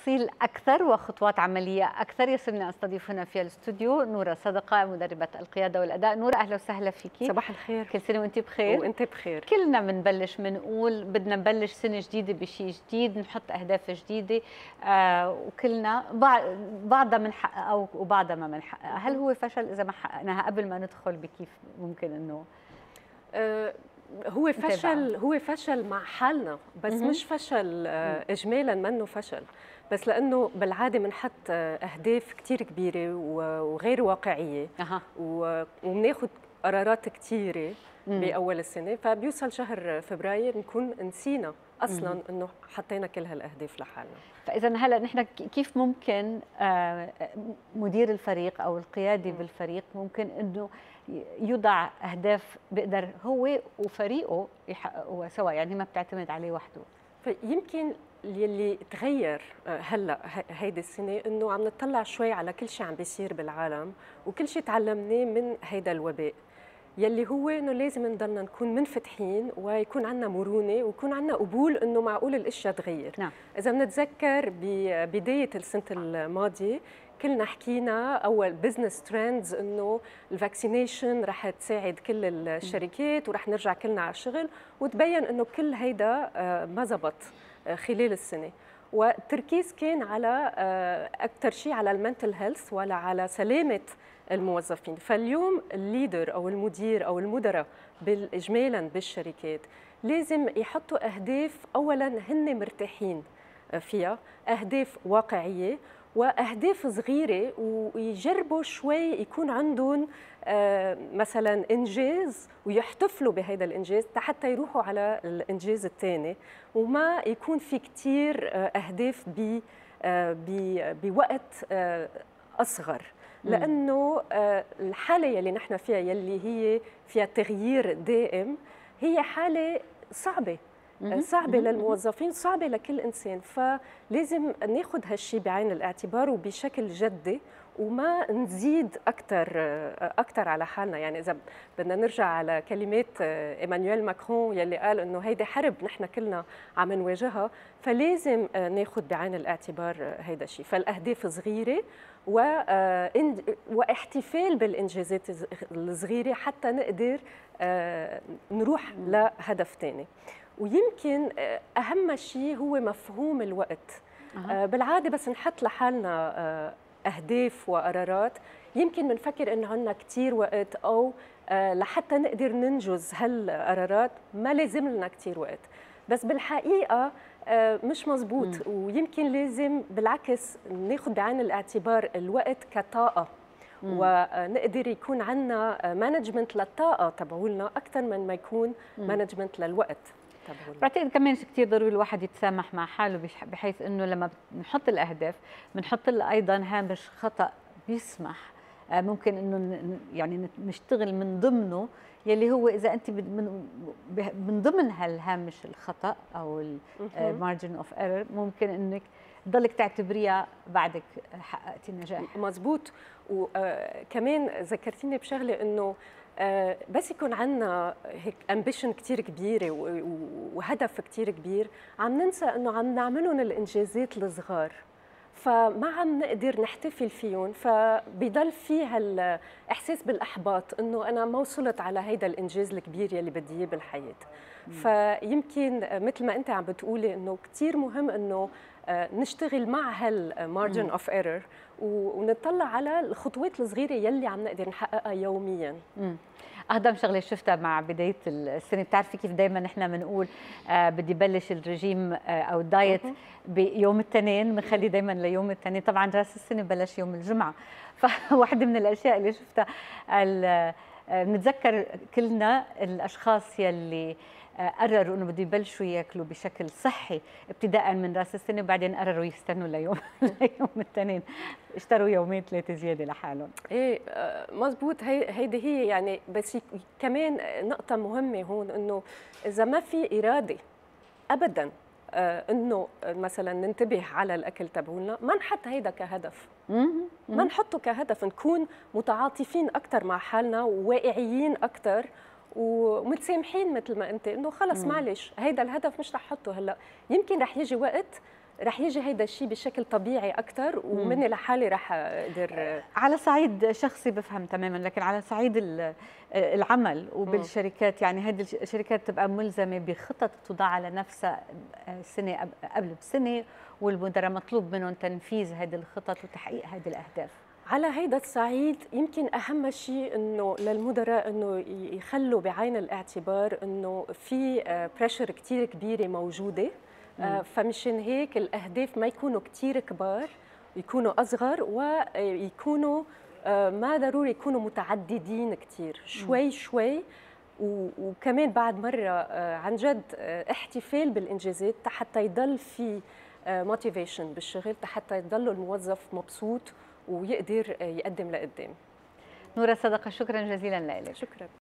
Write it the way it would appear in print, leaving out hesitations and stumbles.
تفاصيل أكثر وخطوات عملية أكثر يسعدني أستضيف هنا في الاستوديو نورة صدقة، مدربة القيادة والأداء. نورة أهلا وسهلا فيكي. صباح الخير. كل سنة وأنت بخير. وأنت بخير. كلنا بنبلش بنقول بدنا نبلش سنة جديدة بشيء جديد، نحط أهداف جديدة، وكلنا بعضها بنحققها وبعضها ما بنحققها. هل هو فشل إذا ما حققناها قبل ما ندخل بكيف ممكن إنه هو فشل مع حالنا، بس مش فشل إجمالا، منه فشل، بس لأنه بالعادة بنحط أهداف كتير كبيرة وغير واقعية، وبناخد قرارات كتيرة بأول السنة، فبيوصل شهر فبراير نكون نسينا أصلاً إنه حطينا كل هالأهداف لحالنا. فإذا هلا نحن كيف ممكن مدير الفريق أو القيادي بالفريق ممكن إنه يضع أهداف بيقدر هو وفريقه يحققوها سوا، يعني ما بتعتمد عليه وحده؟ فيمكن يلي تغير هلا هيدي السنه انه عم نطلع شوي على كل شيء عم بيصير بالعالم، وكل شيء تعلمناه من هيدا الوباء، يلي هو انه لازم نضلنا نكون منفتحين ويكون عندنا مرونه ويكون عندنا قبول انه معقول الاشياء تغير. نعم. اذا بنتذكر ببدايه السنه الماضيه كلنا حكينا اول بزنس ترندز انه الفاكسينيشن رح تساعد كل الشركات ورح نرجع كلنا على الشغل، وتبين انه كل هيدا ما زبط خلال السنه، والتركيز كان على اكثر شيء على المنتل هيلث ولا على سلامه الموظفين. فاليوم الليدر او المدير او المدراء اجمالا بالشركات لازم يحطوا اهداف اولا هن مرتاحين فيها، اهداف واقعيه واهداف صغيره، ويجربوا شوي يكون عندهم مثلا انجاز ويحتفلوا بهذا الانجاز حتى يروحوا على الانجاز الثاني، وما يكون في كثير اهداف بوقت اصغر، لانه الحاله يلي نحن فيها يلي هي فيها تغيير دائم هي حاله صعبه للموظفين، صعبة لكل إنسان، فلازم ناخذ هالشيء بعين الاعتبار وبشكل جدي وما نزيد أكثر على حالنا. يعني إذا بدنا نرجع على كلمات إيمانويل ماكرون يلي قال إنه هيدي حرب نحن كلنا عم نواجهها، فلازم ناخذ بعين الاعتبار هيدا الشيء. فالأهداف صغيرة واحتفال بالإنجازات الصغيرة حتى نقدر نروح لهدف ثاني. ويمكن أهم شيء هو مفهوم الوقت. بالعادة بس نحط لحالنا أهداف وقرارات يمكن بنفكر إنه عندنا كتير وقت، أو لحتى نقدر ننجز هالقرارات ما لازم لنا كتير وقت، بس بالحقيقة مش مزبوط. ويمكن لازم بالعكس ناخد بعين الاعتبار الوقت كطاقة، ونقدر يكون عندنا مانجمنت للطاقة تبعولنا أكثر من ما يكون مانجمنت للوقت. بعتقد كمان كثير ضروري الواحد يتسامح مع حاله، بحيث انه لما بنحط الاهداف بنحط لها ايضا هامش خطا بيسمح ممكن انه يعني نشتغل من ضمنه، يلي هو اذا انت من ضمن هالهامش الخطا او المارجن اوف ايرور ممكن انك تضلك تعتبريها بعدك حققتي النجاح. مزبوط. وكمان ذكرتيني بشغله انه بس يكون عندنا هيك امبيشن كثير كبيره وهدف كثير كبير، عم ننسى انه عم نعملهم الانجازات الصغار، فما عم نقدر نحتفل فيهم، فبيضل في هالاحساس بالاحباط انه انا ما وصلت على هيدا الانجاز الكبير يلي بدي اياه بالحياه. فيمكن مثل ما انت عم بتقولي انه كثير مهم انه نشتغل مع هالمارجن اوف ايرور ونطلع على الخطوات الصغيره يلي عم نقدر نحققها يوميا. أهضم شغله شفتها مع بدايه السنه، بتعرفي كيف دائما نحن بنقول بدي بلش الرجيم او الدايت بيوم الاثنين، بنخلي دائما ليوم الاثنين، طبعا راس السنه بلش يوم الجمعه. فواحده من الاشياء اللي شفتها بنتذكر كلنا الاشخاص يلي قرروا انه بده يبلشوا ياكلوا بشكل صحي ابتداء من راس السنه، وبعدين قرروا يستنوا ليوم الاثنين، اشتروا يومين ثلاثه زياده لحالهم. ايه مزبوط. هيدي هي يعني، بس كمان نقطه مهمه هون انه اذا ما في اراده ابدا انه مثلا ننتبه على الاكل تبعولنا، ما نحط هيدا كهدف، ما نحطه كهدف، نكون متعاطفين اكثر مع حالنا وواقعيين اكثر ومتسامحين مثل ما انت، انه خلص معلش هيدا الهدف مش رح احطه هلا، يمكن رح يجي وقت رح يجي هيدا الشيء بشكل طبيعي اكثر، ومني لحالي رح اقدر. على صعيد شخصي بفهم تماما، لكن على صعيد العمل وبالشركات، يعني هذه الشركات تبقى ملزمه بخطط توضع على نفسها سنه قبل بسنه، والمدراء مطلوب منهم تنفيذ هذه الخطط وتحقيق هذه الاهداف. على هيدا الصعيد يمكن اهم شيء انه للمدراء انه يخلوا بعين الاعتبار انه في بريشر كثير كبيره موجوده، فمشان هيك الاهداف ما يكونوا كثير كبار، يكونوا اصغر، ويكونوا ما ضروري يكونوا متعددين كثير، شوي شوي. وكمان بعد مره عن جد احتفال بالانجازات حتى يضل في موتيفيشن بالشغل، حتى يضل الموظف مبسوط ويقدر يقدم لقدام. نورة صدقة، شكرا جزيلا لك. شكرا.